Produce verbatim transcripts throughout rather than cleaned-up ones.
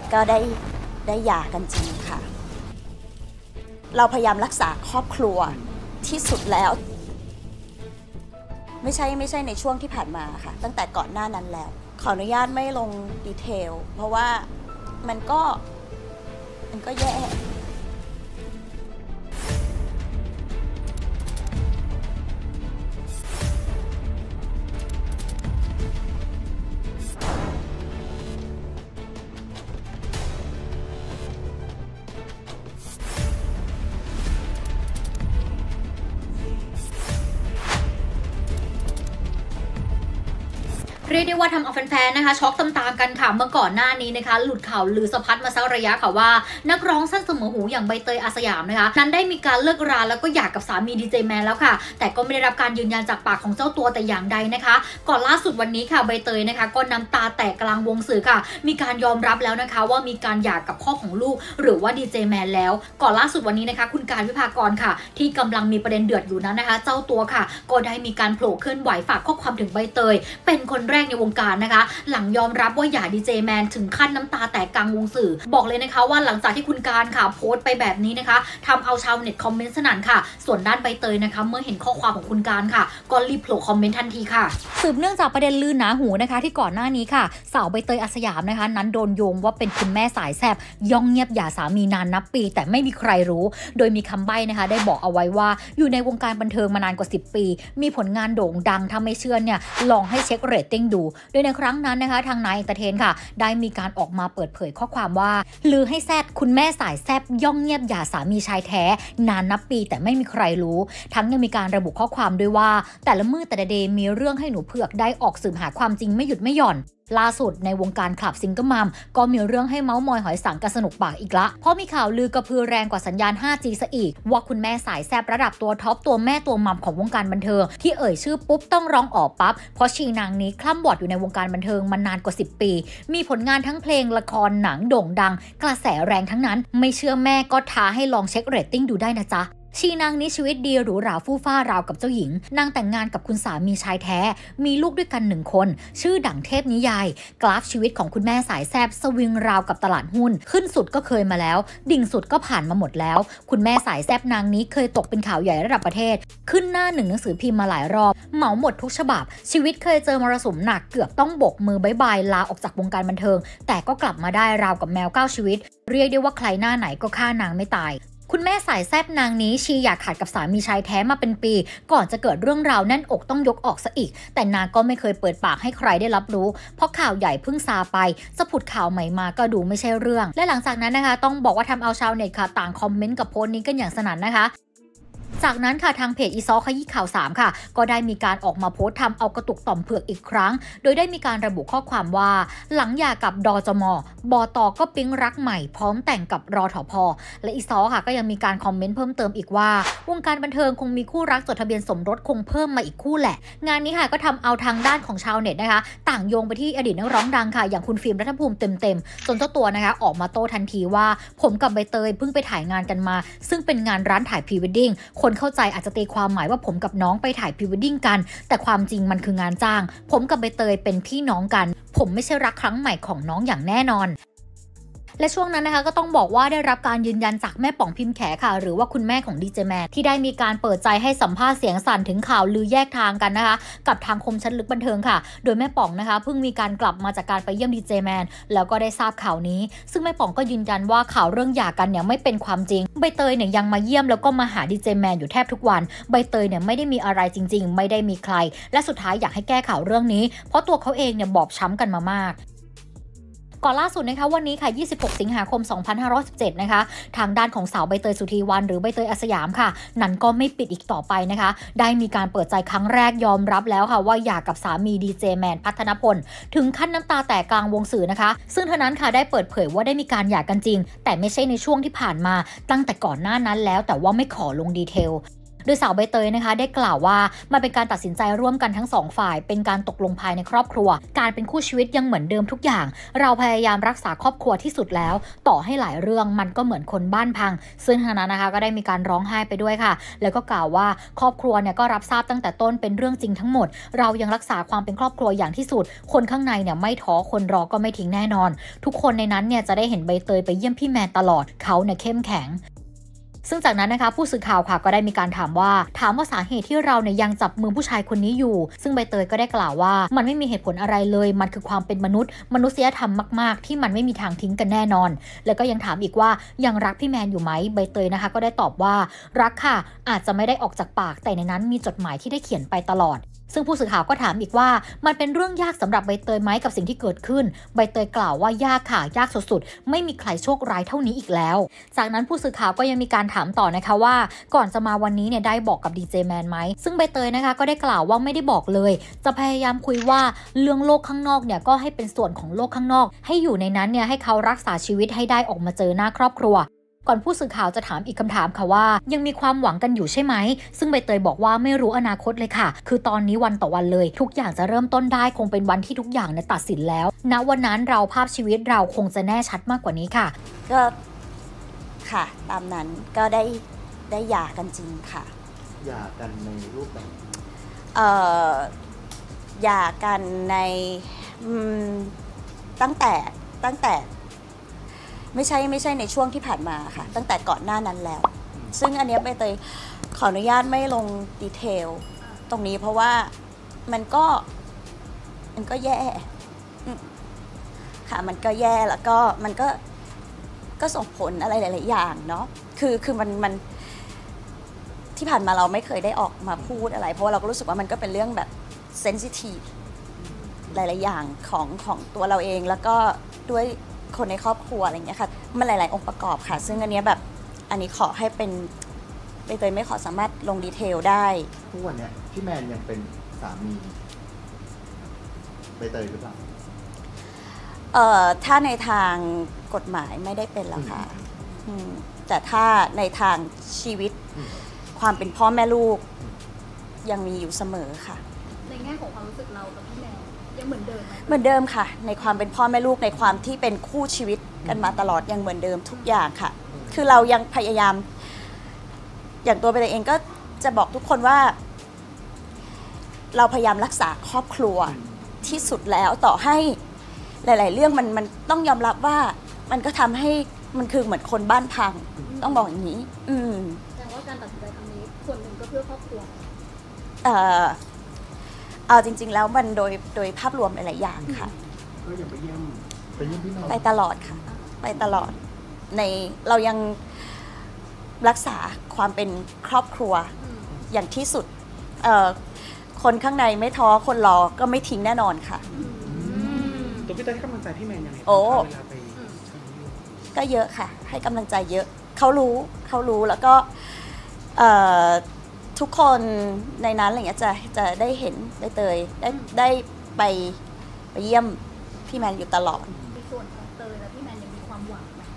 ก็ได้ได้หย่ากันจริงค่ะเราพยายามรักษาครอบครัวที่สุดแล้วไม่ใช่ไม่ใช่ในช่วงที่ผ่านมาค่ะตั้งแต่ก่อนหน้านั้นแล้วขออนุญาตไม่ลงดีเทลเพราะว่ามันก็มันก็แย่เรียกได้ว่าทำเอาแฟนๆนะคะช็อกตามๆกันค่ะเมื่อก่อนหน้านี้นะคะหลุดข่าวลือสะพัดมาสักระยะค่ะว่านักร้องสั้นเสมอหูอย่างใบเตยอาสยามนะคะนั้นได้มีการเลิกราแล้วก็หย่ากับสามีดีเจแมนแล้วค่ะแต่ก็ไม่ได้รับการยืนยันจากปากของเจ้าตัวแต่อย่างใดนะคะก่อนล่าสุดวันนี้ค่ะใบเตยนะคะก็น้ำตาแตกกลางวงสื่อค่ะมีการยอมรับแล้วนะคะว่ามีการหย่ากับพ่อของลูกหรือว่าดีเจแมนแล้วก่อนล่าสุดวันนี้นะคะคุณการวิภากรค่ะที่กำลังมีประเด็นเดือดอยู่นั้นนะคะเจ้าตัวค่ะก็ได้มีการโผล่เคลื่อนไหวฝากข้อความถึงใบเตยเป็นคนแรกในวงการนะคะหลังยอมรับว่าหย่าดีเจแมนถึงขั้นน้ำตาแตกกลางวงสื่อบอกเลยนะคะว่าหลังจากที่คุณการค่ะโพสต์ไปแบบนี้นะคะทำเอาชาวเน็ตคอมเมนต์สนั่นค่ะส่วนด้านใบเตยนะคะเมื่อเห็นข้อความของคุณการค่ะก็รีบโผล่คอมเมนต์ทันทีค่ะสืบเนื่องจากประเด็นลือหนาหูนะคะที่ก่อนหน้านี้ค่ะสาวใบเตยอาสยามนะคะนั้นโดนโยงว่าเป็นคุณแม่สายแซบย่องเงียบหย่าสามีนานนับปีแต่ไม่มีใครรู้โดยมีคำใบ้นะคะได้บอกเอาไว้ว่าอยู่ในวงการบันเทิงมานานกว่าสิบปีมีผลงานโด่งดังถ้าไม่เชื่อเนี่ยลองให้เช็คเรตติ้งดูโดยในครั้งนั้นนะคะทางนายเอนเตอร์เทนค่ะได้มีการออกมาเปิดเผยข้อความว่าลือให้แซบคุณแม่สายแซบย่องเงียบหย่าสามีชายแท้นานนับปีแต่ไม่มีใครรู้ทั้งยังมีการระบุข้อความด้วยว่าแต่ละมือแต่ละเดย์มีเรื่องให้หนูเผือกได้ออกสืบหาความจริงไม่หยุดไม่หย่อนล่าสุดในวงการคลับซิงเกิลมัมก็มีเรื่องให้เมาส์มอยหอยสังกันสนุกปากอีกละเพราะมีข่าวลือกระพือแรงกว่าสัญญาณ ห้าจี ซะอีกว่าคุณแม่สายแซบระดับตัวท็อปตัวแม่ตัวมัมของวงการบันเทิงที่เอ่ยชื่อปุ๊บต้องร้องอ๋อปั๊บเพราะชีนางนี้คล่ำบอดอยู่ในวงการบันเทิงมานานกว่าสิบปีมีผลงานทั้งเพลงละครหนังโด่งดังกระแสแรงทั้งนั้นไม่เชื่อแม่ก็ท้าให้ลองเช็คเรตติ้งดูได้นะจ๊ะชีนางนี้ชีวิตดีหรูหราฟู่ฟ้าราวกับเจ้าหญิงนางแต่งงานกับคุณสามีชายแท้มีลูกด้วยกันหนึ่งคนชื่อดั่งเทพนิยายกราฟชีวิตของคุณแม่สายแซบสวิงราวกับตลาดหุ้นขึ้นสุดก็เคยมาแล้วดิ่งสุดก็ผ่านมาหมดแล้วคุณแม่สายแซบนางนี้เคยตกเป็นข่าวใหญ่ระดับประเทศขึ้นหน้าหนึ่งหนังสือพิมพ์มาหลายรอบเหมาหมดทุกฉบับชีวิตเคยเจอมรสุมหนักเกือบต้องบกมือบายบายลาออกจากวงการบันเทิงแต่ก็กลับมาได้ราวกับแมวเก้าชีวิตเรียกได้ว่าใครหน้าไหนก็ฆ่านางไม่ตายคุณแม่สายแซบนางนี้ชีอยากขาดกับสามีชายแท้มาเป็นปีก่อนจะเกิดเรื่องราวแน่นอกต้องยกออกซะอีกแต่นางก็ไม่เคยเปิดปากให้ใครได้รับรู้เพราะข่าวใหญ่เพิ่งซาไปจะผุดข่าวใหม่มาก็ดูไม่ใช่เรื่องและหลังจากนั้นนะคะต้องบอกว่าทำเอาชาวเน็ตค่ะต่างคอมเมนต์กับโพสต์นี้กันอย่างสนั่นนะคะจากนั้นค่ะทางเพจอีซอขยี้ข่าวสามค่ะก็ได้มีการออกมาโพสต์ทำเอากระตุกต่อมเผือกอีกครั้งโดยได้มีการระบุข้อความว่าหลังหย่ากับดจม.บต.ก็ปิ๊งรักใหม่พร้อมแต่งกับรทพ.และอีซอค่ะก็ยังมีการคอมเมนต์เพิ่มเติมอีกว่าวงการบันเทิงคงมีคู่รักจดทะเบียนสมรสคงเพิ่มมาอีกคู่แหละงานนี้ค่ะก็ทำเอาทางด้านของชาวเน็ตนะคะต่างโยงไปที่อดีตนักร้องดังค่ะอย่างคุณฟิล์มรัฐภูมิเต็มๆจนเจ้าตัวนะคะออกมาโต้ทันทีว่าผมกับใบเตยเพิ่งไปถ่ายงานกันมาซึ่งเป็นงานร้านถ่ายพรีเวดดิ้งคนเข้าใจอาจจะตีความหมายว่าผมกับน้องไปถ่ายพรีเวดดิ้งกันแต่ความจริงมันคืองานจ้างผมกับใบเตยเป็นพี่น้องกันผมไม่ใช่รักครั้งใหม่ของน้องอย่างแน่นอนและช่วงนั้นนะคะก็ต้องบอกว่าได้รับการยืนยันจากแม่ป๋องพิมพ์แขค่ะหรือว่าคุณแม่ของดีเจแมนที่ได้มีการเปิดใจให้สัมภาษณ์เสียงสั่นถึงข่าวลือแยกทางกันนะคะกับทางคมชัดลึกบันเทิงค่ะโดยแม่ป๋องนะคะเพิ่งมีการกลับมาจากการไปเยี่ยมดีเจแมนแล้วก็ได้ทราบข่าวนี้ซึ่งแม่ป๋องก็ยืนยันว่าข่าวเรื่องหย่ากันเนี่ยไม่เป็นความจริงใบเตยเนี่ยยังมาเยี่ยมแล้วก็มาหาดีเจแมนอยู่แทบทุกวันใบเตยเนี่ยไม่ได้มีอะไรจริงๆไม่ได้มีใครและสุดท้ายอยากให้แก้ข่าวเรื่องนี้เพราะตัวเขาเองเนี่ยบอบช้ำกันมามากก่อนล่าสุดนะคะวันนี้ค่ะยี่สิบหกสิงหาคมสองพันห้าร้อยสิบเจ็ดนะคะทางด้านของสาวใบเตยสุธีวรรณหรือใบเตยอาสยามค่ะนั้นก็ไม่ปิดอีกต่อไปนะคะได้มีการเปิดใจครั้งแรกยอมรับแล้วค่ะว่าหย่ากับสามีดีเจแมนพัฒนพลถึงขั้นน้ำตาแตกกลางวงสื่อนะคะซึ่งเธอนั้นค่ะได้เปิดเผยว่าได้มีการหย่ากันจริงแต่ไม่ใช่ในช่วงที่ผ่านมาตั้งแต่ก่อนหน้านั้นแล้วแต่ว่าไม่ขอลงดีเทลโดยสาวใบเตยนะคะได้กล่าวว่ามันเป็นการตัดสินใจร่วมกันทั้งสองฝ่ายเป็นการตกลงภายในครอบครัวการเป็นคู่ชีวิตยังเหมือนเดิมทุกอย่างเราพยายามรักษาครอบครัวที่สุดแล้วต่อให้หลายเรื่องมันก็เหมือนคนบ้านพังซึ่งทางนั้นนะคะก็ได้มีการร้องไห้ไปด้วยค่ะแล้วก็กล่าวว่าครอบครัวเนี่ยก็รับทราบตั้งแต่ต้นเป็นเรื่องจริงทั้งหมดเรายังรักษาความเป็นครอบครัวอย่างที่สุดคนข้างในเนี่ยไม่ท้อคนรอก็ไม่ทิ้งแน่นอนทุกคนในนั้นเนี่ยจะได้เห็นใบเตยไปเยี่ยมพี่แมนตลอดเขาเนี่ยเข้มแข็งซึ่งจากนั้นนะคะผู้สื่อข่าวค่ะก็ได้มีการถามว่าถามว่าสาเหตุที่เราเนี่ยยังจับมือผู้ชายคนนี้อยู่ซึ่งใบเตยก็ได้กล่าวว่ามันไม่มีเหตุผลอะไรเลยมันคือความเป็นมนุษย์มนุษยธรรมมากๆที่มันไม่มีทางทิ้งกันแน่นอนแล้วก็ยังถามอีกว่ายังรักพี่แมนอยู่ไหมใบเตยนะคะก็ได้ตอบว่ารักค่ะอาจจะไม่ได้ออกจากปากแต่ในนั้นมีจดหมายที่ได้เขียนไปตลอดซึ่งผู้สื่อข่าวก็ถามอีกว่ามันเป็นเรื่องยากสำหรับใบเตยไหมกับสิ่งที่เกิดขึ้นใบเตยกล่าวว่ายากค่ะยากสุดๆไม่มีใครโชคร้ายเท่านี้อีกแล้วจากนั้นผู้สื่อข่าวก็ยังมีการถามต่อนะคะว่าก่อนจะมาวันนี้เนี่ยได้บอกกับดีเจแมนไหมซึ่งใบเตยนะคะก็ได้กล่าวว่าไม่ได้บอกเลยจะพยายามคุยว่าเรื่องโลกข้างนอกเนี่ยก็ให้เป็นส่วนของโลกข้างนอกให้อยู่ในนั้นเนี่ยให้เขารักษาชีวิตให้ได้ออกมาเจอหน้าครอบครัวก่อนผู้สื่อข่าวจะถามอีกคำถามค่ะว่ายังมีความหวังกันอยู่ใช่ไหมซึ่งใบเตยบอกว่าไม่รู้อนาคตเลยค่ะคือตอนนี้วันต่อวันเลยทุกอย่างจะเริ่มต้นได้คงเป็นวันที่ทุกอย่างเนี่ยตัดสินแล้วณวันนั้นเราภาพชีวิตเราคงจะแน่ชัดมากกว่านี้ค่ะก็ค่ะตามนั้นก็ได้ได้หย่ากันจริงค่ะหย่ากันในรูปแบบเอ่อหย่ากันในตั้งแต่ตั้งแต่ไม่ใช่ไม่ใช่ในช่วงที่ผ่านมาค่ะตั้งแต่ก่อนหน้านั้นแล้วซึ่งอันนี้ใบเตยขออนุญาตไม่ลงดีเทลตรงนี้เพราะว่ามันก็มันก็แย่ค่ะมันก็แย่แล้วก็มันก็ก็ส่งผลอะไรหลายๆอย่างเนาะคือคือมันมันที่ผ่านมาเราไม่เคยได้ออกมาพูดอะไรเพราะว่าเราก็รู้สึกว่ามันก็เป็นเรื่องแบบเซนซิทีฟหลายๆอย่างของของตัวเราเองแล้วก็ด้วยคนในครอบครัวอะไรอย่างเงี้ยค่ะมันหลายๆองค์ประกอบค่ะซึ่งอันนี้แบบอันนี้ขอให้เป็นใบเตยไม่ขอสามารถลงดีเทลได้ทุกวันเนี้ยพี่แมนยังเป็นสามีใบเตยหรือเปล่าเอ่อถ้าในทางกฎหมายไม่ได้เป็นแล้วค่ะแต่ถ้าในทางชีวิตความเป็นพ่อแม่ลูกยังมีอยู่เสมอค่ะในแง่ของความรู้สึกเรากับพี่แมนยังเหมือนเดิมไหมเหมือนเดิมค่ะในความเป็นพ่อแม่ลูกในความที่เป็นคู่ชีวิตกันมาตลอดยังเหมือนเดิมทุกอย่างค่ะคือเรายังพยายามอย่างตัวใบเตยเองก็จะบอกทุกคนว่าเราพยายามรักษาครอบครัวที่สุดแล้วต่อให้หลายๆเรื่องมันมันต้องยอมรับว่ามันก็ทำให้มันคือเหมือนคนบ้านพังต้องบอกอย่างนี้อืมแสดงว่าการตัดสินใจครั้งนี้ส่วนหนึ่งก็เพื่อครอบครัวเอ่อเอาจริงๆแล้วมันโดยโดยภาพรวมหลายๆอย่างค่ะก็ยังไปเยี่ยมไปเยี่ยมพี่น้องไปตลอดค่ะไปตลอดในเรายังรักษาความเป็นครอบครัวอย่างที่สุดเอ่อคนข้างในไม่ท้อคนรอก็ไม่ทิ้งแน่นอนค่ะตัวพี่เตยให้กำลังใจพี่แมนยังไงโอ้ก็เยอะค่ะให้กำลังใจเยอะเขารู้เขารู้แล้วก็ทุกคนในนั้นอะไรเงี้ยจะจะได้เห็นได้เตยได้ได้ไปไปเยี่ยมพี่แมนอยู่ตลอดในส่วนของเตยและพี่แมนยังมีความหวังไหม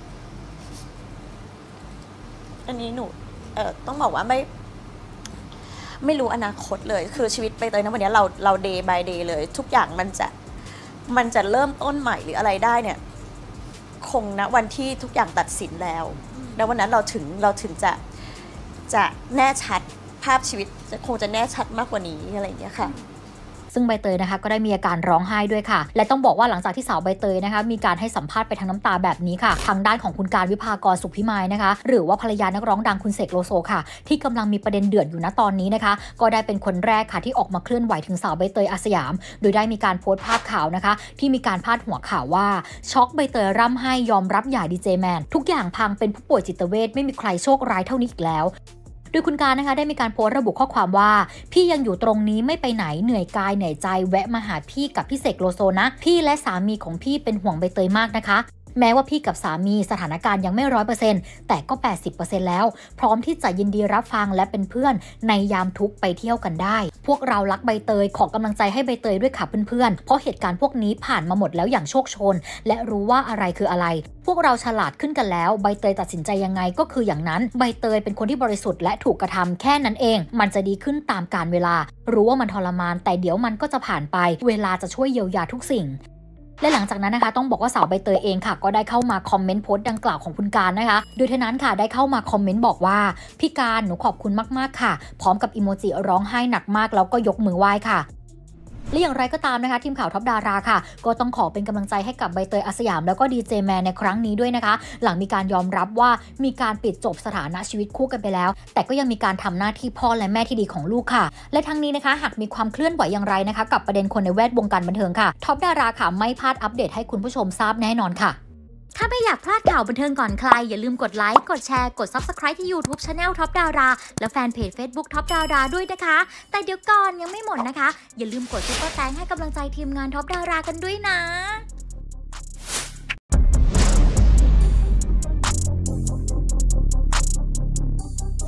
อันนี้หนูเอ่อต้องบอกว่าไม่ไม่รู้อนาคตเลยคือชีวิตใบเตยนะวันนี้เราเรา day by day เลยทุกอย่างมันจะมันจะเริ่มต้นใหม่หรืออะไรได้เนี่ยคงนะวันที่ทุกอย่างตัดสินแล้วแล้ววันนั้นเราถึงเราถึงจะจะแน่ชัดภาพชีวิตจะคงจะแน่ชัดมากกว่านี้อะไรอย่างเงี้ยค่ะซึ่งใบเตยนะคะก็ได้มีอาการร้องไห้ด้วยค่ะและต้องบอกว่าหลังจากที่สาวใบเตยนะคะมีการให้สัมภาษณ์ไปทางน้ำตาแบบนี้ค่ะทางด้านของคุณการวิภากรสุขพิมายนะคะหรือว่าภรรยานักร้องดังคุณเสกโลโซค่ะที่กำลังมีประเด็นเดือดอยู่ณตอนนี้นะคะก็ได้เป็นคนแรกค่ะที่ออกมาเคลื่อนไหวถึงสาวใบเตยอาสยามโดยได้มีการโพสต์ภาพข่าวนะคะที่มีการพาดหัวข่าวว่าช็อกใบเตยร่ำไห้ยอมรับหย่าดีเจแมนทุกอย่างพังเป็นผู้ป่วยจิตเวชไม่มีใครโชคร้ายเท่านี้อีกแล้วโดยคุณการนะคะได้มีการโพสต์ระบุข้อความว่าพี่ยังอยู่ตรงนี้ไม่ไปไหนเหนื่อยกายเหนื่อยใจแวะมาหาพี่กับพี่เสกโลโซนะพี่และสามีของพี่เป็นห่วงใบเตยมากนะคะแม้ว่าพี่กับสามีสถานการณ์ยังไม่ร้อยเปอร์เซ็นต์แต่ก็ แปดสิบเปอร์เซ็นต์ แล้วพร้อมที่จะยินดีรับฟังและเป็นเพื่อนในยามทุกข์ไปเที่ยวกันได้พวกเรารักใบเตยขอกำลังใจให้ใบเตยด้วยค่ะเพื่อนๆเพราะเหตุการณ์พวกนี้ผ่านมาหมดแล้วอย่างโชคโชนและรู้ว่าอะไรคืออะไรพวกเราฉลาดขึ้นกันแล้วใบเตยตัดสินใจยังไงก็คืออย่างนั้นใบเตยเป็นคนที่บริสุทธิ์และถูกกระทำแค่นั้นเองมันจะดีขึ้นตามกาลเวลารู้ว่ามันทรมานแต่เดี๋ยวมันก็จะผ่านไปเวลาจะช่วยเยียวยาทุกสิ่งและหลังจากนั้นนะคะต้องบอกว่าสาวใบเตยเองค่ะก็ได้เข้ามาคอมเมนต์โพสต์ดังกล่าวของคุณการนะคะโดยเท่านั้นค่ะได้เข้ามาคอมเมนต์บอกว่าพี่การหนูขอบคุณมากๆค่ะพร้อมกับอีโมจิร้องไห้หนักมากแล้วก็ยกมือไหว้ค่ะและอย่างไรก็ตามนะคะทีมข่าวท็อปดาราค่ะก็ต้องขอเป็นกำลังใจให้กับใบเตยอาสยามแล้วก็ดีเจแมนในครั้งนี้ด้วยนะคะหลังมีการยอมรับว่ามีการปิดจบสถานะชีวิตคู่กันไปแล้วแต่ก็ยังมีการทำหน้าที่พ่อและแม่ที่ดีของลูกค่ะและทั้งนี้นะคะหากมีความเคลื่อนไหวอย่างไรนะคะกับประเด็นคนในแวดวงการบันเทิงค่ะท็อปดาราค่ะไม่พลาดอัปเดตให้คุณผู้ชมทราบแน่นอนค่ะถ้าไม่อยากพลาดข่าวบันเทิงก่อนใครอย่าลืมกดไลค์กดแชร์กด ซับสไครบ์ ที่ YouTube Channel ท็อปดาราและแฟนเพจ Facebook ท็อปดาราด้วยนะคะแต่เดี๋ยวก่อนยังไม่หมดนะคะอย่าลืมกดซุปเปอร์แตงให้กำลังใจทีมงานท็อปดารากันด้วยนะ